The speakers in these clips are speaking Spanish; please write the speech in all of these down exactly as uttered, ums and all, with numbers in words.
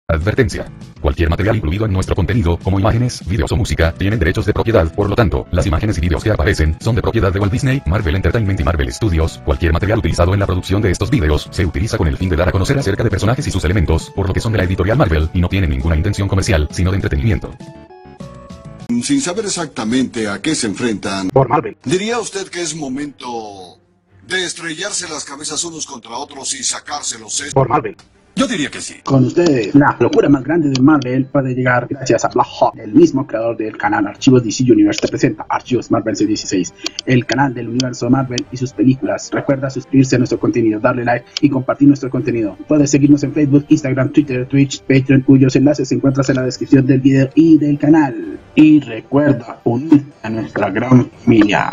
Advertencia. Cualquier material incluido en nuestro contenido, como imágenes, videos o música, tienen derechos de propiedad, por lo tanto, las imágenes y videos que aparecen son de propiedad de Walt Disney, Marvel Entertainment y Marvel Studios. Cualquier material utilizado en la producción de estos videos se utiliza con el fin de dar a conocer acerca de personajes y sus elementos, por lo que son de la editorial Marvel, y no tienen ninguna intención comercial, sino de entretenimiento. Sin saber exactamente a qué se enfrentan, por Marvel, ¿diría usted que es momento de estrellarse las cabezas unos contra otros y sacarse los sesos? por Marvel. Yo diría que sí. Con ustedes, la locura más grande de Marvel puede llegar gracias a Black Hawk, el mismo creador del canal Archivos D C Universe. Te presenta Archivos Marvel C dieciséis, el canal del universo Marvel y sus películas. Recuerda suscribirse a nuestro contenido, darle like y compartir nuestro contenido. Puedes seguirnos en Facebook, Instagram, Twitter, Twitch, Patreon, cuyos enlaces se encuentran en la descripción del video y del canal. Y recuerda unirte a nuestra gran familia.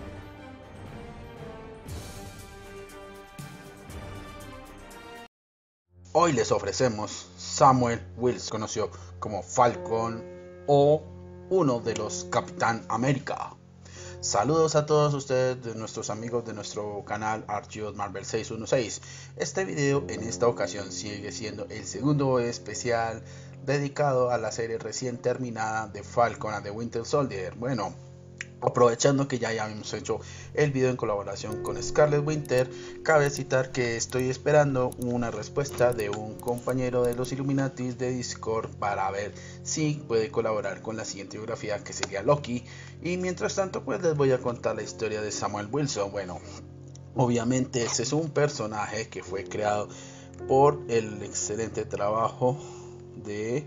Hoy les ofrecemos Samuel Wilson, conocido como Falcon o uno de los Capitán América. Saludos a todos ustedes, de nuestros amigos de nuestro canal Archivos Marvel seiscientos dieciséis. Este video en esta ocasión sigue siendo el segundo especial dedicado a la serie recién terminada de Falcon and the Winter Soldier. Bueno, aprovechando que ya habíamos hecho el video en colaboración con Scarlet Winter, cabe citar que estoy esperando una respuesta de un compañero de los Illuminatis de Discord para ver si puede colaborar con la siguiente biografía, que sería Loki. Y mientras tanto, pues les voy a contar la historia de Samuel Wilson. Bueno, obviamente este es un personaje que fue creado por el excelente trabajo de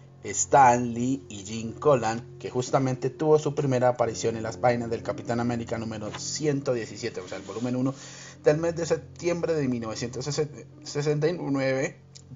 Stan Lee y Jim Collan, que justamente tuvo su primera aparición en las páginas del Capitán América número ciento diecisiete, o sea el volumen uno del mes de septiembre de mil novecientos sesenta y nueve,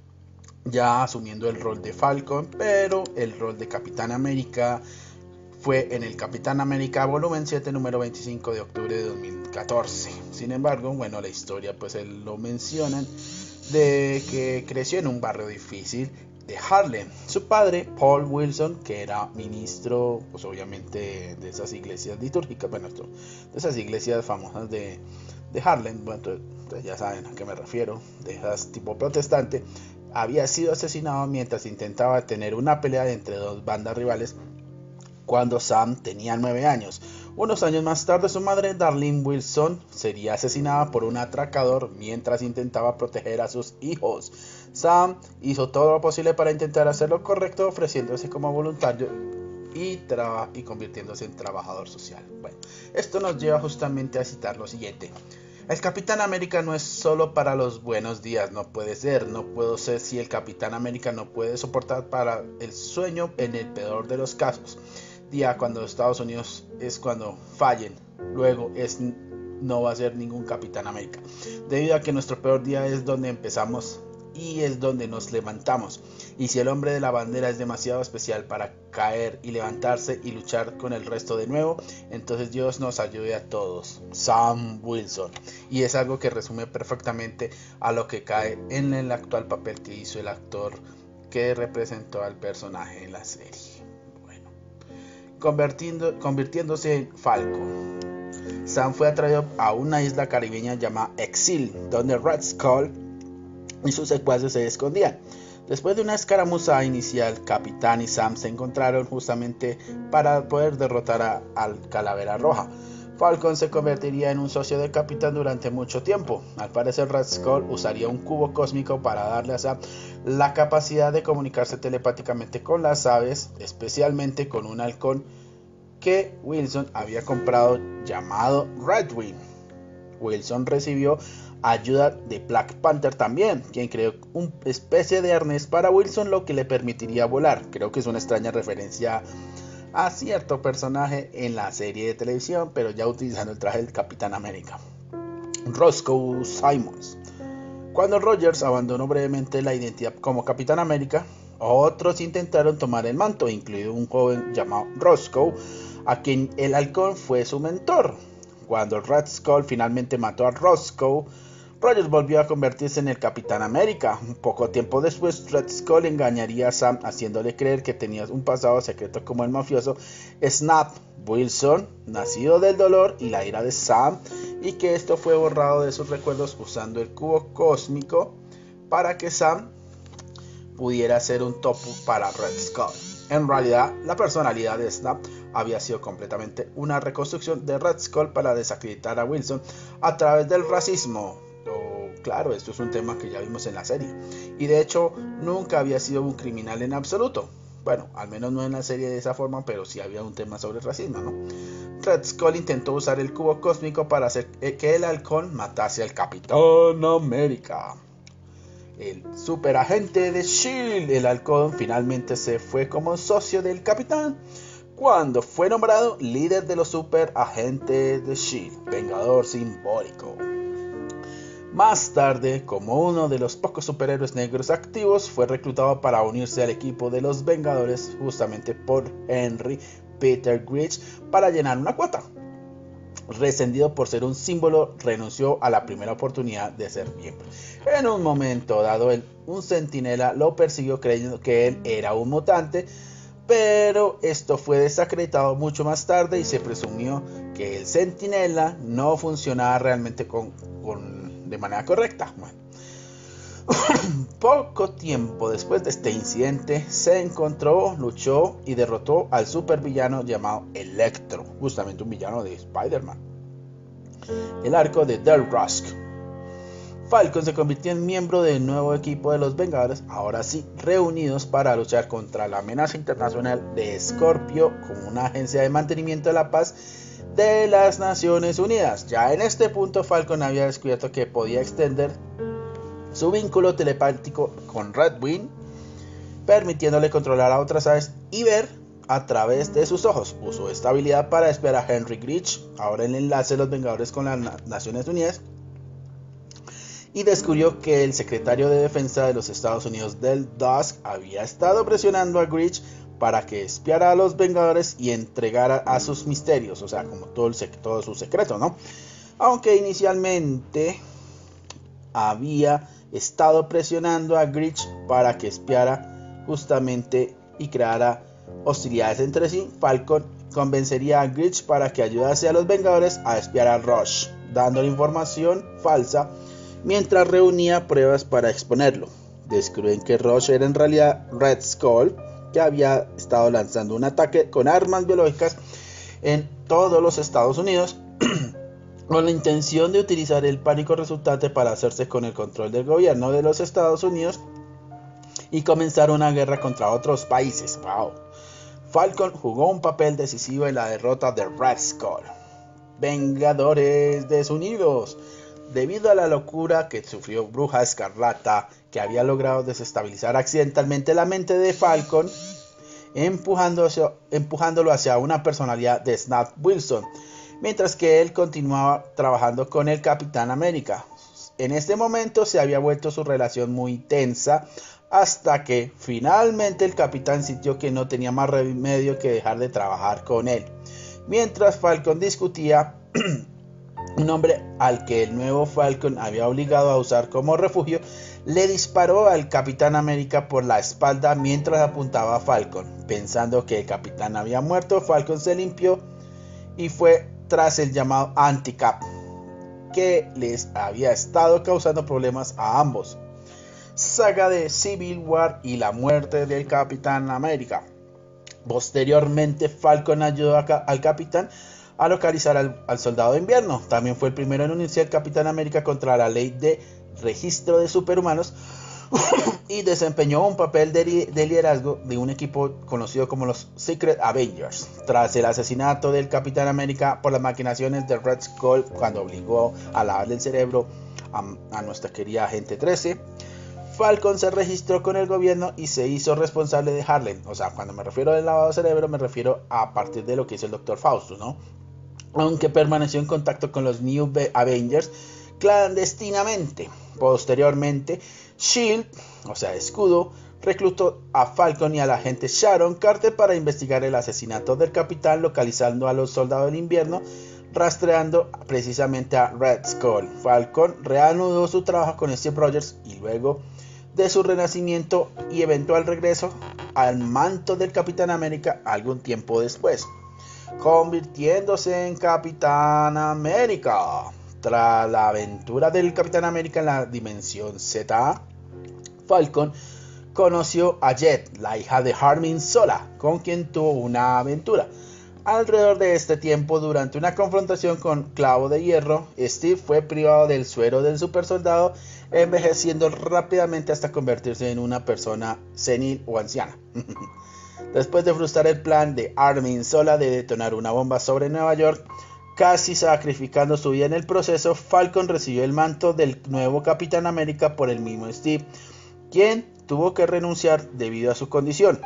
ya asumiendo el rol de Falcon, pero el rol de Capitán América fue en el Capitán América volumen siete, número veinticinco de octubre de dos mil catorce. Sin embargo, bueno, la historia pues él lo mencionan de que creció en un barrio difícil de Harlem. Su padre, Paul Wilson, que era ministro, pues obviamente de esas iglesias litúrgicas, bueno, esto, de esas iglesias famosas de, de Harlem, bueno, entonces ya saben a qué me refiero, de esas tipo protestante, había sido asesinado mientras intentaba tener una pelea entre dos bandas rivales cuando Sam tenía nueve años. Unos años más tarde, su madre, Darlene Wilson, sería asesinada por un atracador mientras intentaba proteger a sus hijos. Sam hizo todo lo posible para intentar hacer lo correcto, ofreciéndose como voluntario y, y convirtiéndose en trabajador social. Bueno, esto nos lleva justamente a citar lo siguiente. El Capitán América no es solo para los buenos días, no puede ser, no puedo ser si el Capitán América no puede soportar para el sueño en el peor de los casos. Día cuando Estados Unidos es cuando fallen, luego es no va a ser ningún Capitán América, debido a que nuestro peor día es donde empezamos y es donde nos levantamos, y si el hombre de la bandera es demasiado especial para caer y levantarse y luchar con el resto de nuevo, entonces Dios nos ayude a todos. Sam Wilson. Y es algo que resume perfectamente a lo que cae en el actual papel que hizo el actor que representó al personaje en la serie. Convirtiendo, convirtiéndose en Falcon, Sam fue atraído a una isla caribeña llamada Exil, donde Red Skull y sus secuaces se escondían. Después de una escaramuza inicial, Capitán y Sam se encontraron justamente para poder derrotar a, al Calavera Roja. Falcon se convertiría en un socio del Capitán durante mucho tiempo. Al parecer, Red Skull usaría un cubo cósmico para darle a Sam la capacidad de comunicarse telepáticamente con las aves, especialmente con un halcón que Wilson había comprado llamado Redwing. Wilson recibió ayuda de Black Panther también, quien creó una especie de arnés para Wilson, lo que le permitiría volar. Creo que es una extraña referencia a cierto personaje en la serie de televisión, pero ya utilizando el traje del Capitán América. Roscoe Simons. Cuando Rogers abandonó brevemente la identidad como Capitán América, otros intentaron tomar el manto, incluido un joven llamado Roscoe, a quien el halcón fue su mentor. Cuando Red Skull finalmente mató a Roscoe, Rogers volvió a convertirse en el Capitán América. Un poco tiempo después, Red Skull engañaría a Sam haciéndole creer que tenía un pasado secreto como el mafioso Snap Wilson, nacido del dolor y la ira de Sam, y que esto fue borrado de sus recuerdos usando el cubo cósmico para que Sam pudiera ser un topo para Red Skull. En realidad, la personalidad de Snap había sido completamente una reconstrucción de Red Skull para desacreditar a Wilson a través del racismo. Oh, claro, esto es un tema que ya vimos en la serie. Y de hecho, nunca había sido un criminal en absoluto. Bueno, al menos no en la serie de esa forma, pero sí había un tema sobre el racismo, ¿no? Red Skull intentó usar el cubo cósmico para hacer que el halcón matase al Capitán América. El superagente de S H I E L D, el halcón, finalmente se fue como socio del capitán cuando fue nombrado líder de los superagentes de S H I E L D, vengador simbólico. Más tarde, como uno de los pocos superhéroes negros activos, fue reclutado para unirse al equipo de los Vengadores justamente por Henry Peter Grich para llenar una cuota. Resentido por ser un símbolo, renunció a la primera oportunidad de ser miembro. En un momento dado, el, un centinela lo persiguió creyendo que él era un mutante, pero esto fue desacreditado mucho más tarde y se presumió que el centinela no funcionaba realmente con, con, de manera correcta. Bueno. Poco tiempo después de este incidente, se encontró, luchó y derrotó al supervillano llamado Electro, justamente un villano de Spider-Man. El arco de Del Rusk. Falcon se convirtió en miembro del nuevo equipo de los Vengadores, ahora sí reunidos para luchar contra la amenaza internacional de Scorpio como una agencia de mantenimiento de la paz de las Naciones Unidas. Ya en este punto, Falcon había descubierto que podía extender su vínculo telepático con Red Wing, permitiéndole controlar a otras aves y ver a través de sus ojos. Usó esta habilidad para espiar a Henry Grich, ahora el enlace de los Vengadores con las Naciones Unidas, y descubrió que el secretario de Defensa de los Estados Unidos, Del Dusk, había estado presionando a Grich para que espiara a los Vengadores y entregara a sus misterios, o sea, como todo, el sec- todo su secreto, ¿no? Aunque inicialmente había estado presionando a Grich para que espiara justamente y creara hostilidades entre sí, Falcon convencería a Grich para que ayudase a los Vengadores a espiar a Rush, dándole información falsa mientras reunía pruebas para exponerlo. Descubren que Rush era en realidad Red Skull, que había estado lanzando un ataque con armas biológicas en todos los Estados Unidos con la intención de utilizar el pánico resultante para hacerse con el control del gobierno de los Estados Unidos y comenzar una guerra contra otros países. Wow. Falcon jugó un papel decisivo en la derrota de Red Skull. Vengadores desunidos. Debido a la locura que sufrió Bruja Escarlata, que había logrado desestabilizar accidentalmente la mente de Falcon, empujando hacia, empujándolo hacia una personalidad de Snap Wilson, mientras que él continuaba trabajando con el Capitán América. En este momento se había vuelto su relación muy tensa, hasta que finalmente el Capitán sintió que no tenía más remedio que dejar de trabajar con él. Mientras Falcon discutía, un hombre al que el nuevo Falcon había obligado a usar como refugio le disparó al Capitán América por la espalda mientras apuntaba a Falcon. Pensando que el Capitán había muerto, Falcon se limpió y fue tras el llamado Anti-Cap, que les había estado causando problemas a ambos. Saga de Civil War y la muerte del Capitán América. Posteriormente, Falcon ayudó a, al Capitán a localizar al, al Soldado de Invierno. También fue el primero en unirse al Capitán América contra la ley de registro de superhumanos y desempeñó un papel de, de liderazgo de un equipo conocido como los Secret Avengers. Tras el asesinato del Capitán América por las maquinaciones de Red Skull, cuando obligó a lavarle el cerebro a, a nuestra querida Agente trece, Falcon se registró con el gobierno y se hizo responsable de Harlem. O sea, cuando me refiero al lavado de cerebro, me refiero a partir de lo que hizo el doctor Faustus, ¿no? Aunque permaneció en contacto con los New Avengers clandestinamente. Posteriormente, S H I E L D, o sea, Escudo, reclutó a Falcon y a la agente Sharon Carter para investigar el asesinato del capitán, localizando a los soldados del invierno, rastreando precisamente a Red Skull. Falcon reanudó su trabajo con Steve Rogers y luego de su renacimiento y eventual regreso al manto del Capitán América algún tiempo después, convirtiéndose en Capitán América. Tras la aventura del Capitán América en la Dimensión Z, Falcon conoció a Jet, la hija de Armin Zola, con quien tuvo una aventura. Alrededor de este tiempo, durante una confrontación con Clavo de Hierro, Steve fue privado del suero del supersoldado, envejeciendo rápidamente hasta convertirse en una persona senil o anciana. Después de frustrar el plan de Armin Zola de detonar una bomba sobre Nueva York, casi sacrificando su vida en el proceso, Falcon recibió el manto del nuevo Capitán América por el mismo Steve, quien tuvo que renunciar debido a su condición.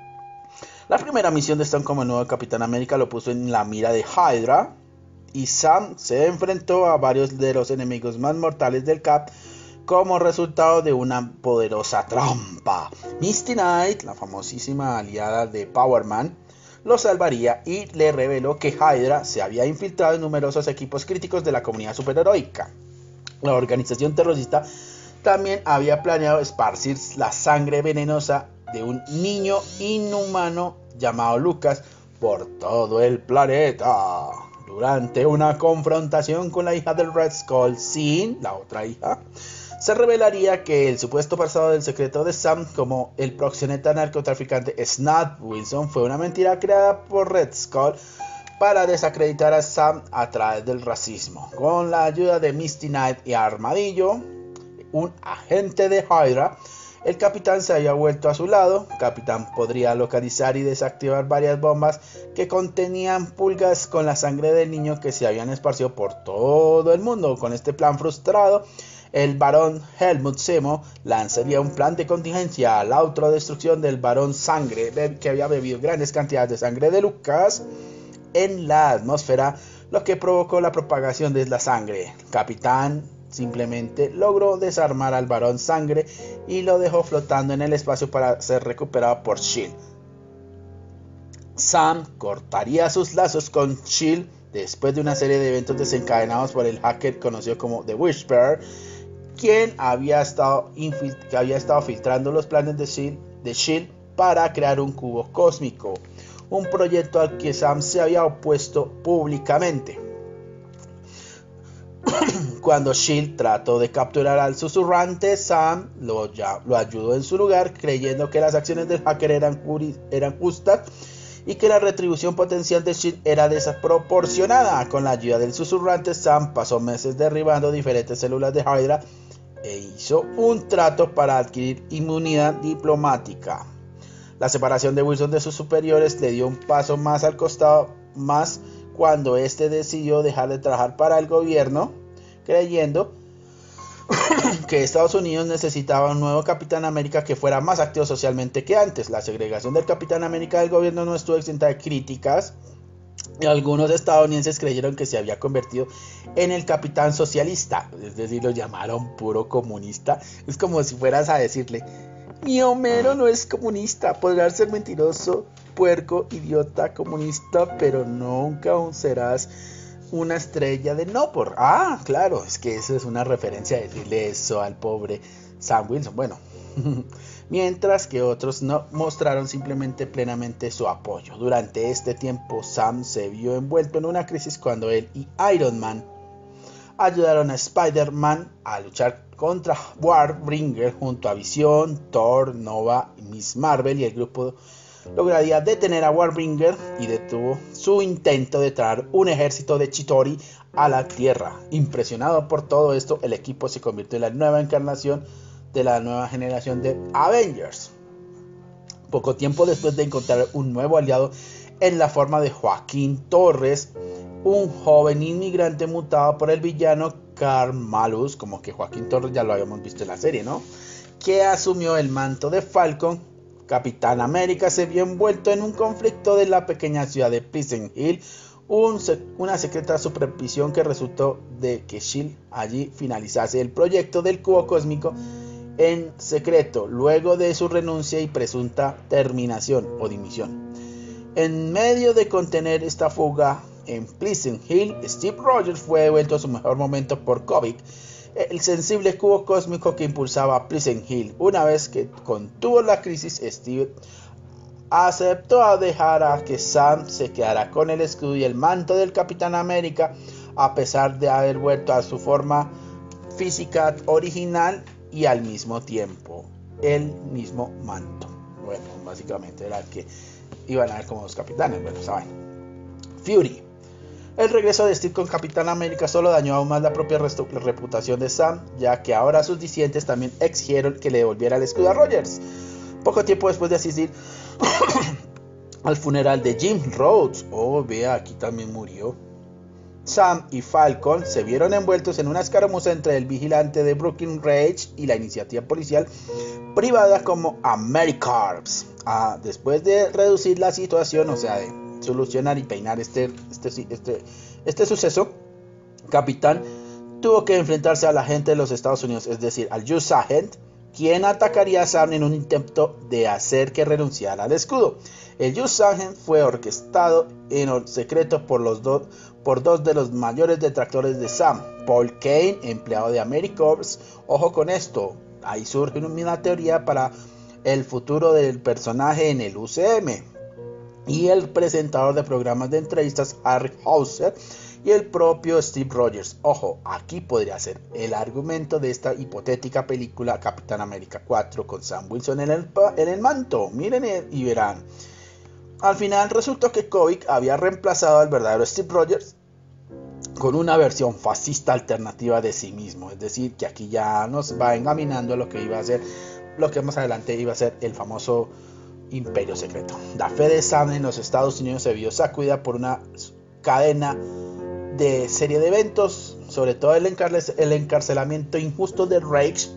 La primera misión de Sam como nuevo Capitán América lo puso en la mira de Hydra, y Sam se enfrentó a varios de los enemigos más mortales del Cap como resultado de una poderosa trampa. Misty Knight, la famosísima aliada de Power Man, lo salvaría y le reveló que Hydra se había infiltrado en numerosos equipos críticos de la comunidad superheroica. La organización terrorista también había planeado esparcir la sangre venenosa de un niño inhumano llamado Lucas por todo el planeta. Durante una confrontación con la hija del Red Skull, Sin, la otra hija, se revelaría que el supuesto pasado del secreto de Sam como el proxeneta narcotraficante Snap Wilson fue una mentira creada por Red Skull para desacreditar a Sam a través del racismo. Con la ayuda de Misty Knight y Armadillo, un agente de Hydra, el capitán se había vuelto a su lado. Capitán podría localizar y desactivar varias bombas que contenían pulgas con la sangre del niño que se habían esparcido por todo el mundo. Con este plan frustrado, el barón Helmut Zemo lanzaría un plan de contingencia a la autodestrucción del barón Sangre, que había bebido grandes cantidades de sangre de Lucas en la atmósfera, lo que provocó la propagación de la sangre. Capitán simplemente logró desarmar al barón Sangre y lo dejó flotando en el espacio para ser recuperado por S H I E L D. Sam cortaría sus lazos con S H I E L D después de una serie de eventos desencadenados por el hacker conocido como The Whisperer, quien había estado, que había estado filtrando los planes de S H I E L D, de S H I E L D para crear un cubo cósmico, un proyecto al que Sam se había opuesto públicamente. Cuando S H I E L D trató de capturar al susurrante, Sam lo, ya, lo ayudó en su lugar, creyendo que las acciones del hacker eran, eran justas y que la retribución potencial de S H I E L D era desproporcionada. Con la ayuda del susurrante, Sam pasó meses derribando diferentes células de Hydra e hizo un trato para adquirir inmunidad diplomática. La separación de Wilson de sus superiores le dio un paso más al costado, más cuando este decidió dejar de trabajar para el gobierno, creyendo que Estados Unidos necesitaba un nuevo Capitán América que fuera más activo socialmente que antes. La segregación del Capitán América del gobierno no estuvo exenta de críticas, y algunos estadounidenses creyeron que se había convertido en el Capitán Socialista, es decir, lo llamaron puro comunista. Es como si fueras a decirle: mi Homero no es comunista, podrá ser mentiroso, puerco, idiota, comunista, pero nunca serás una estrella de no por... Ah, claro, es que eso es una referencia a decirle eso al pobre Sam Wilson. Bueno, mientras que otros no mostraron simplemente plenamente su apoyo. Durante este tiempo, Sam se vio envuelto en una crisis cuando él y Iron Man ayudaron a Spider-Man a luchar contra Warbringer junto a Visión, Thor, Nova, Miss Marvel, y el grupo lograría detener a Warbringer y detuvo su intento de traer un ejército de Chitauri a la Tierra. Impresionado por todo esto, el equipo se convirtió en la nueva encarnación de la nueva generación de Avengers. Poco tiempo después de encontrar un nuevo aliado en la forma de Joaquín Torres, un joven inmigrante mutado por el villano Karl Malus, como que Joaquín Torres ya lo habíamos visto en la serie, ¿no?, que asumió el manto de Falcon, Capitán América se vio envuelto en un conflicto de la pequeña ciudad de Pleasant Hill, un, una secreta supervisión que resultó de que S H I E L D allí finalizase el proyecto del cubo cósmico en secreto, luego de su renuncia y presunta terminación o dimisión. En medio de contener esta fuga en Pleasant Hill, Steve Rogers fue devuelto a su mejor momento por Kobik, el sensible cubo cósmico que impulsaba a Pleasant Hill. Una vez que contuvo la crisis, Steve aceptó a dejar a que Sam se quedara con el escudo y el manto del Capitán América, a pesar de haber vuelto a su forma física original, y al mismo tiempo el mismo manto. Bueno, básicamente era que iban a ver como los capitanes, bueno, saben. Fury. El regreso de Steve con Capitán América solo dañó aún más la propia reputación de Sam, ya que ahora sus disidentes también exigieron que le devolviera el escudo a Rogers. Poco tiempo después de asistir al funeral de Jim Rhodes, oh vea, aquí también murió, Sam y Falcon se vieron envueltos en una escaramuza entre el vigilante de Brooklyn Rage y la iniciativa policial privada como AmeriCorps. Ah, después de reducir la situación, o sea, de solucionar y peinar este, este, este, este suceso, Capitán tuvo que enfrentarse al agente de los Estados Unidos, es decir, al U S Agent, quien atacaría a Sam en un intento de hacer que renunciara al escudo. El U S Agent fue orquestado en secreto por, los do, por dos de los mayores detractores de Sam, Paul Kane, empleado de AmeriCorps. Ojo con esto, ahí surge una teoría para el futuro del personaje en el U C M. Y el presentador de programas de entrevistas Harry Hauser y el propio Steve Rogers. Ojo, aquí podría ser el argumento de esta hipotética película Capitán América cuatro con Sam Wilson en el, en el manto. Miren y verán. Al final resultó que Kovic había reemplazado al verdadero Steve Rogers con una versión fascista alternativa de sí mismo. Es decir, que aquí ya nos va encaminando lo que iba a ser, lo que más adelante iba a ser el famoso Imperio Secreto. La fe de Sam en los Estados Unidos se vio sacudida por una cadena de serie de eventos, sobre todo el, encarce el encarcelamiento injusto de Rage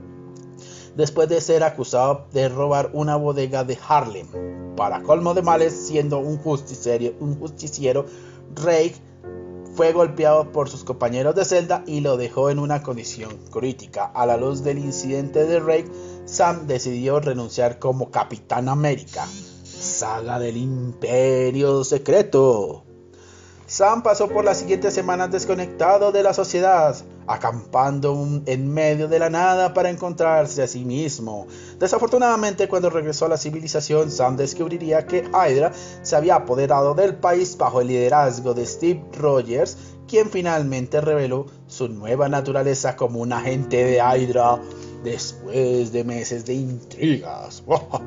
después de ser acusado de robar una bodega de Harlem. Para colmo de males, siendo un justiciero, un justiciero, Rage fue golpeado por sus compañeros de celda y lo dejó en una condición crítica. A la luz del incidente de Rage, Sam decidió renunciar como Capitán América. Saga del Imperio Secreto. Sam pasó por las siguientes semanas desconectado de la sociedad, acampando en medio de la nada para encontrarse a sí mismo. Desafortunadamente, cuando regresó a la civilización, Sam descubriría que Hydra se había apoderado del país bajo el liderazgo de Steve Rogers, quien finalmente reveló su nueva naturaleza como un agente de Hydra después de meses de intrigas.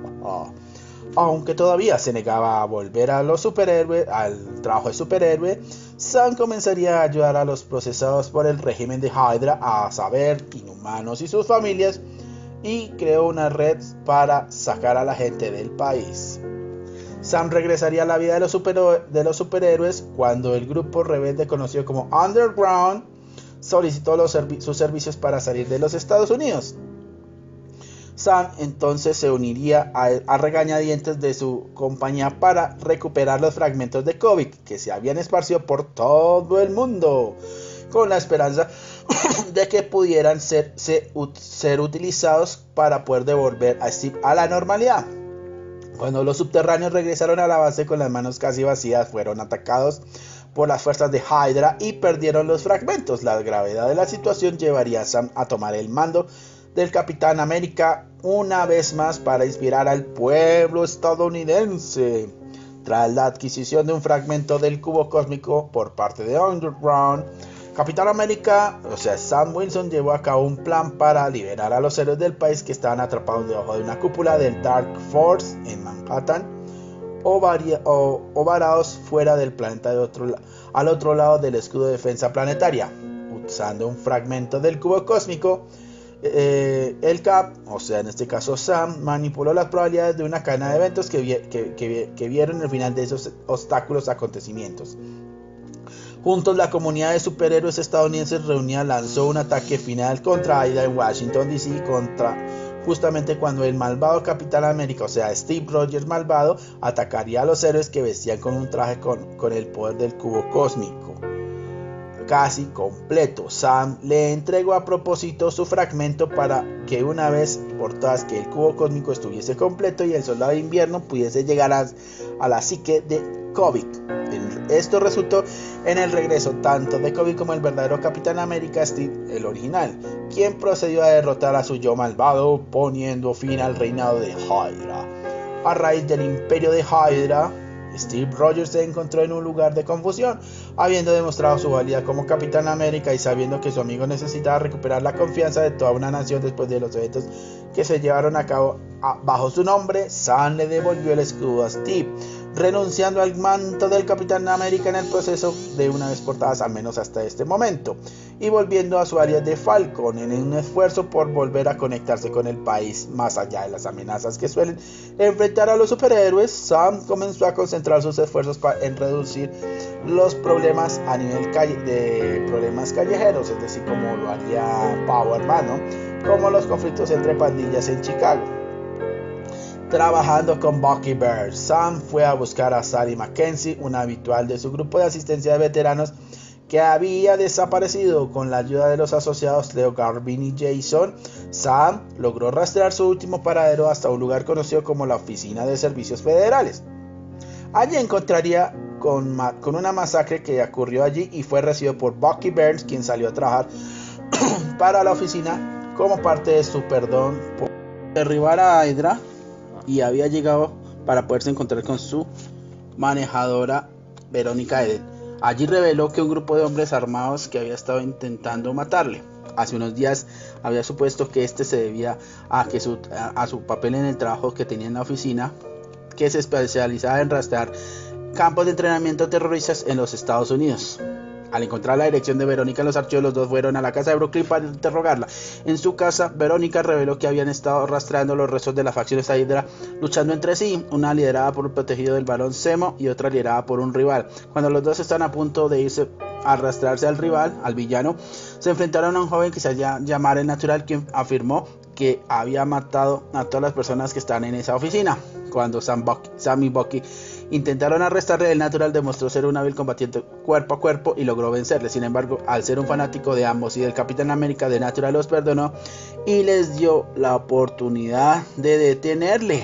Aunque todavía se negaba a volver a los superhéroes, al trabajo de superhéroe, Sam comenzaría a ayudar a los procesados por el régimen de Hydra, a saber, Inhumanos y sus familias, y creó una red para sacar a la gente del país. Sam regresaría a la vida de los, super, de los superhéroes cuando el grupo rebelde conocido como Underground solicitó los servi sus servicios para salir de los Estados Unidos. Sam entonces se uniría a, a regañadientes de su compañía para recuperar los fragmentos de Kovic que se habían esparcido por todo el mundo, con la esperanza de que pudieran ser, ser, ser utilizados para poder devolver a Steve a la normalidad. Cuando los subterráneos regresaron a la base con las manos casi vacías, fueron atacados por las fuerzas de Hydra y perdieron los fragmentos. La gravedad de la situación llevaría a Sam a tomar el mando del Capitán América una vez más para inspirar al pueblo estadounidense. Tras la adquisición de un fragmento del cubo cósmico por parte de Underground, Capitán América, o sea Sam Wilson, llevó a cabo un plan para liberar a los héroes del país que estaban atrapados debajo de una cúpula del Dark Force en Manhattan o, o, o varados fuera del planeta de otro, al otro lado del escudo de defensa planetaria. Usando un fragmento del cubo cósmico, Eh, el Cap, o sea en este caso Sam, manipuló las probabilidades de una cadena de eventos que, vi que, que, que vieron el final de esos obstáculos acontecimientos. Juntos, la comunidad de superhéroes estadounidenses reunida lanzó un ataque final contra Hydra en Washington D C, contra, justamente cuando el malvado Capitán América, o sea Steve Rogers malvado, atacaría a los héroes que vestían con un traje con, con el poder del cubo cósmico casi completo. Sam le entregó a propósito su fragmento para que una vez por todas que el cubo cósmico estuviese completo y el soldado de invierno pudiese llegar a, a la psique de Kovic. Esto resultó en el regreso tanto de Kovic como el verdadero Capitán América, Steve, el original, quien procedió a derrotar a su yo malvado, poniendo fin al reinado de Hydra. A raíz del imperio de Hydra, Steve Rogers se encontró en un lugar de confusión, habiendo demostrado su valía como Capitán América y sabiendo que su amigo necesitaba recuperar la confianza de toda una nación después de los eventos que se llevaron a cabo a, bajo su nombre, Sam le devolvió el escudo a Steve, renunciando al manto del Capitán América en el proceso de una vez por todas, al menos hasta este momento, y volviendo a su área de Falcon en un esfuerzo por volver a conectarse con el país más allá de las amenazas que suelen enfrentar a los superhéroes. Sam comenzó a concentrar sus esfuerzos en reducir los problemas a nivel calle de problemas callejeros, es decir, como lo haría Power Man, ¿no? Como los conflictos entre pandillas en Chicago. Trabajando con Bucky Barnes, Sam fue a buscar a Sally Mackenzie, una habitual de su grupo de asistencia de veteranos que había desaparecido. Con la ayuda de los asociados Leo Garvin y Jason, Sam logró rastrear su último paradero hasta un lugar conocido como la Oficina de Servicios Federales. Allí encontraría con, con una masacre que ocurrió allí y fue recibido por Bucky Barnes, quien salió a trabajar para la oficina como parte de su perdón por derribar a Hydra, y había llegado para poderse encontrar con su manejadora Verónica Eden. Allí reveló que un grupo de hombres armados que había estado intentando matarle. Hace unos días había supuesto que este se debía a, que su, a, a su papel en el trabajo que tenía en la oficina, que se especializaba en rastrear campos de entrenamiento terroristas en los Estados Unidos. Al encontrar la dirección de Verónica en los archivos, los dos fueron a la casa de Brooklyn para interrogarla. En su casa, Verónica reveló que habían estado rastreando los restos de las facciones Hydra luchando entre sí, una liderada por un protegido del Barón Zemo y otra liderada por un rival. Cuando los dos están a punto de irse a arrastrarse al rival, al villano, se enfrentaron a un joven que se hacía llamar el Natural, quien afirmó que había matado a todas las personas que están en esa oficina. Cuando Sam, Bucky, Sam y Bucky intentaron arrestarle, el Natural demostró ser un hábil combatiente cuerpo a cuerpo y logró vencerle. Sin embargo, al ser un fanático de ambos y del Capitán América, The Natural los perdonó y les dio la oportunidad de detenerle.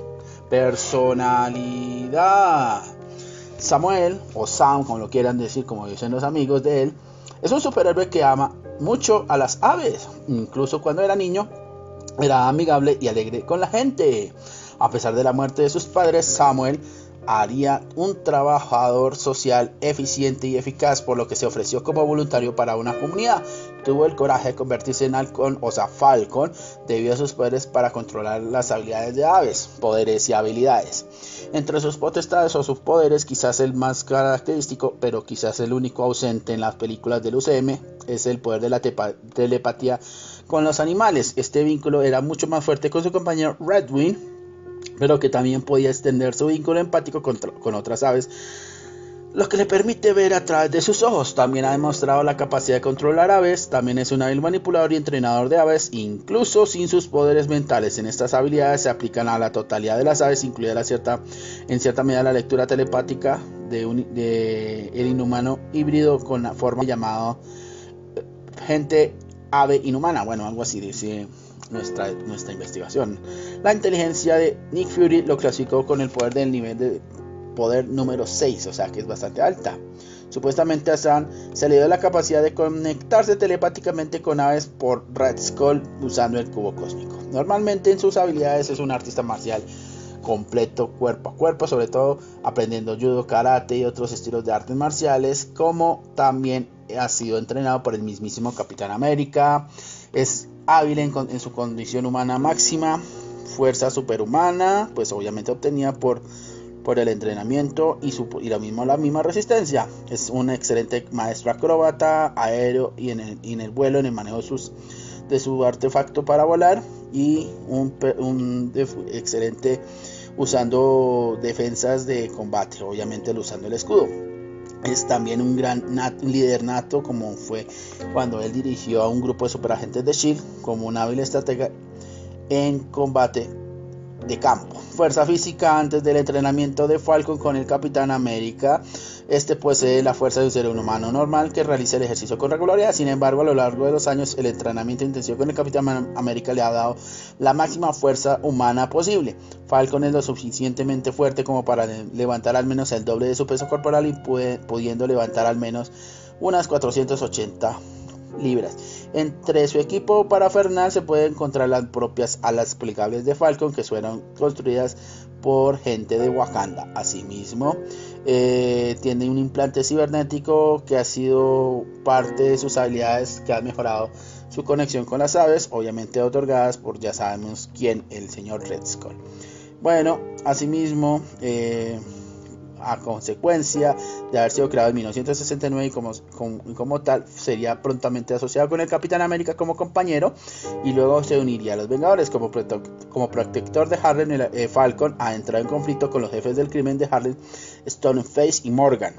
Personalidad: Samuel, o Sam, como lo quieran decir, como dicen los amigos de él, es un superhéroe que ama mucho a las aves. Incluso cuando era niño, era amigable y alegre con la gente. A pesar de la muerte de sus padres, Samuel haría un trabajador social eficiente y eficaz, por lo que se ofreció como voluntario para una comunidad. Tuvo el coraje de convertirse en halcón, o sea Falcon, debido a sus poderes para controlar las habilidades de aves, poderes y habilidades. Entre sus potestades o sus poderes, quizás el más característico, pero quizás el único ausente en las películas del U C M, es el poder de la telepatía con los animales. Este vínculo era mucho más fuerte con su compañero Redwing, pero que también podía extender su vínculo empático con, con otras aves, lo que le permite ver a través de sus ojos. También ha demostrado la capacidad de controlar aves. También es un hábil manipulador y entrenador de aves, incluso sin sus poderes mentales. En estas habilidades se aplican a la totalidad de las aves, incluida la cierta, en cierta medida la lectura telepática de, un, de el inhumano híbrido con la forma llamada gente ave inhumana. Bueno, algo así dice nuestra, nuestra investigación. La inteligencia de Nick Fury lo clasificó con el poder del nivel de poder número seis, o sea que es bastante alta. Supuestamente a Sam se le dio la capacidad de conectarse telepáticamente con aves por Red Skull usando el cubo cósmico. Normalmente en sus habilidades es un artista marcial completo cuerpo a cuerpo, sobre todo aprendiendo judo, karate y otros estilos de artes marciales, como también ha sido entrenado por el mismísimo Capitán América. Es hábil en, en su condición humana máxima, fuerza superhumana, pues obviamente obtenida por por el entrenamiento y, su, y la, misma, la misma resistencia. Es un excelente maestro acróbata, aéreo y en el, y en el vuelo, en el manejo de, sus, de su artefacto para volar, y un, un def, excelente usando defensas de combate, obviamente usando el escudo. Es también un gran nat, un líder nato, como fue cuando él dirigió a un grupo de superagentes de S H I E L D, como un hábil estratega en combate de campo. Fuerza física: antes del entrenamiento de Falcon con el Capitán América, este posee la fuerza de un ser humano normal que realiza el ejercicio con regularidad. Sin embargo, a lo largo de los años, el entrenamiento intensivo con el Capitán América le ha dado la máxima fuerza humana posible. Falcon es lo suficientemente fuerte como para levantar al menos el doble de su peso corporal y puede, pudiendo levantar al menos unas cuatrocientas ochenta libras. Entre su equipo parafernal se pueden encontrar las propias alas plegables de Falcon, que fueron construidas por gente de Wakanda. Asimismo, eh, tiene un implante cibernético que ha sido parte de sus habilidades, que ha mejorado su conexión con las aves, obviamente otorgadas por ya sabemos quién, el señor Red Skull. Bueno, asimismo, eh, a consecuencia de haber sido creado en mil novecientos sesenta y nueve y como, como, como tal sería prontamente asociado con el Capitán América como compañero, y luego se uniría a los Vengadores. Como, prote como protector de Harlem, el, eh, Falcon ha entrado en conflicto con los jefes del crimen de Harlem, Stoneface y Morgan.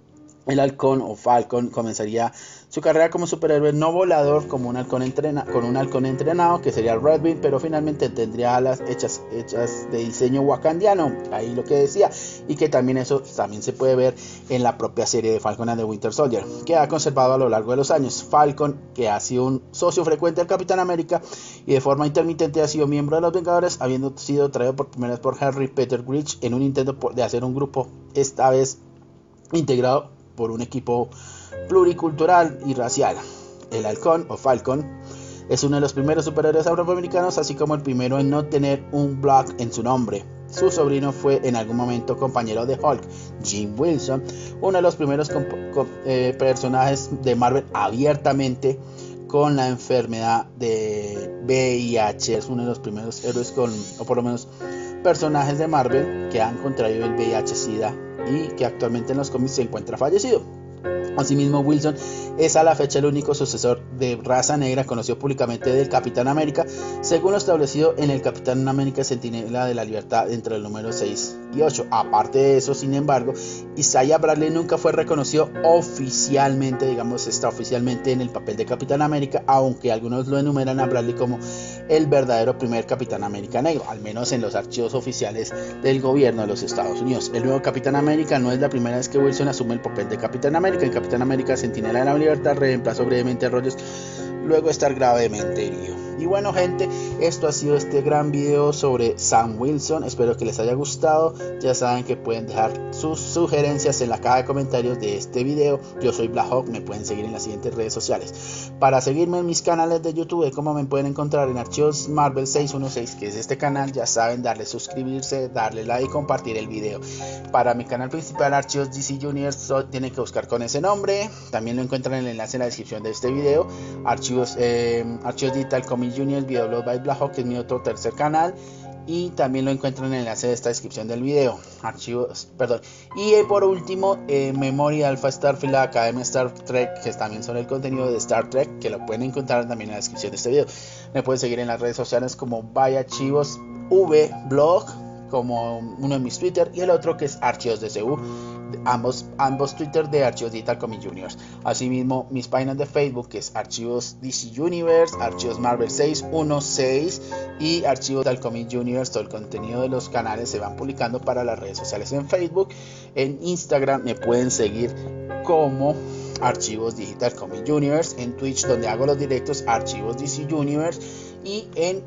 El halcón o Falcon comenzaría su carrera como superhéroe no volador como un halcón entrena con un halcón entrenado, que sería el Redwing, pero finalmente tendría alas hechas, hechas de diseño wakandiano, ahí lo que decía, y que también eso también se puede ver en la propia serie de Falcon and the Winter Soldier, que ha conservado a lo largo de los años. Falcon, que ha sido un socio frecuente del Capitán América y de forma intermitente ha sido miembro de los Vengadores, habiendo sido traído por primera vez por Henry Peter Grich en un intento de hacer un grupo, esta vez integrado por un equipo pluricultural y racial. El halcón o Falcon es uno de los primeros superhéroes afroamericanos, así como el primero en no tener un Black en su nombre. Su sobrino fue en algún momento compañero de Hulk, Jim Wilson, uno de los primeros eh, personajes de Marvel abiertamente con la enfermedad de V I H. Es uno de los primeros héroes con, o por lo menos personajes de Marvel que han contraído el V I H-Sida y que actualmente en los cómics se encuentra fallecido. Asimismo, Wilson es a la fecha el único sucesor de raza negra conocido públicamente del Capitán América, según lo establecido en el Capitán América Centinela de la Libertad entre el número seis y ocho. Aparte de eso, sin embargo, Isaiah Bradley nunca fue reconocido oficialmente, digamos, está oficialmente en el papel de Capitán América, aunque algunos lo enumeran a Bradley como el verdadero primer Capitán América negro, al menos en los archivos oficiales del gobierno de los Estados Unidos. El nuevo Capitán América no es la primera vez que Wilson asume el papel de Capitán América. En Capitán América Centinela de la Libertad reemplazó brevemente a Rogers luego de estar gravemente herido. Y bueno, gente, esto ha sido este gran video sobre Sam Wilson. Espero que les haya gustado. Ya saben que pueden dejar sus sugerencias en la caja de comentarios de este video. Yo soy Black Hawk, me pueden seguir en las siguientes redes sociales. Para seguirme en mis canales de YouTube, como me pueden encontrar en Archivos Marvel seiscientos dieciséis, que es este canal, ya saben, darle suscribirse, darle like y compartir el video. Para mi canal principal, Archivos D C Universe, tienen que buscar con ese nombre. También lo encuentran en el enlace en la descripción de este video. Archivos, eh, Archivos Digital Comics Junior, Videoblog by Black Hawk, que es mi otro tercer canal, y también lo encuentran en el enlace de esta descripción del video. Archivos, perdón. Y eh, por último, eh, Memory Alpha Starfield, la Academia Star Trek, que también son el contenido de Star Trek, que lo pueden encontrar también en la descripción de este video. Me pueden seguir en las redes sociales como Archivos V Blog, como uno de mis Twitter, y el otro que es Archivos D C U, ambos, ambos Twitter de Archivos Digital Comics Juniors. Asimismo, mis páginas de Facebook, que es Archivos D C Universe, Archivos Marvel seiscientos dieciséis y Archivos Digital Comics Juniors. Todo el contenido de los canales se van publicando para las redes sociales en Facebook. En Instagram me pueden seguir como Archivos Digital Comics Juniors, en Twitch, donde hago los directos, Archivos D C Universe, y en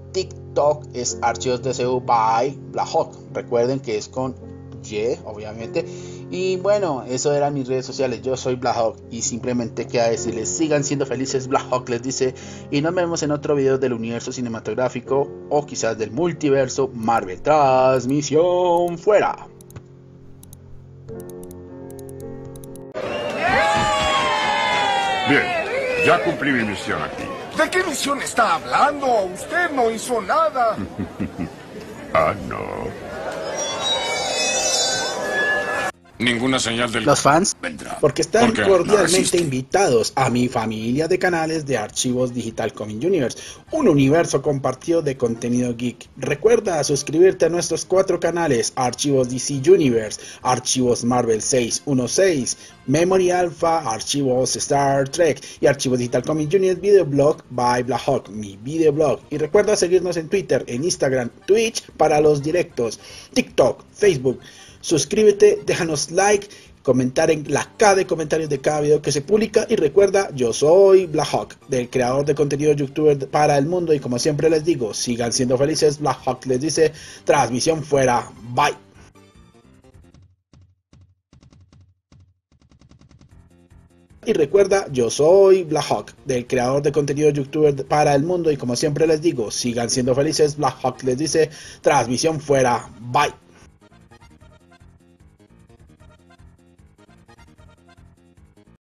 TikTok es Archivos D C U by Black Hawk. Recuerden que es con Y, obviamente. Y bueno, eso eran mis redes sociales. Yo soy Black Hawk y simplemente queda decirles: sigan siendo felices. Black Hawk les dice, y nos vemos en otro video del universo cinematográfico o quizás del multiverso Marvel. Transmisión fuera. Bien, ya cumplí mi misión aquí. ¿De qué misión está hablando? Usted no hizo nada. Ah, no. Ninguna señal del... Los fans, vendrá. porque están ¿Por qué? cordialmente No invitados a mi familia de canales de Archivos Digital Comics Universe, un universo compartido de contenido geek. Recuerda suscribirte a nuestros cuatro canales: Archivos D C Universe, Archivos Marvel seiscientos dieciséis, Memory Alpha, Archivos Star Trek y Archivos Digital Comics Juniors Videoblog by Black Hawk, mi videoblog. Y recuerda seguirnos en Twitter, en Instagram, Twitch para los directos, TikTok, Facebook. Suscríbete, déjanos like, comentar en la caja de comentarios de cada video que se publica. Y recuerda, yo soy Black Hawk, del creador de contenido youtuber para el mundo. Y como siempre les digo, sigan siendo felices. Black Hawk les dice, transmisión fuera. Bye. Y recuerda, yo soy Black Hawk, del creador de contenido youtuber para el mundo. Y como siempre les digo, sigan siendo felices. Black Hawk les dice, transmisión fuera. Bye.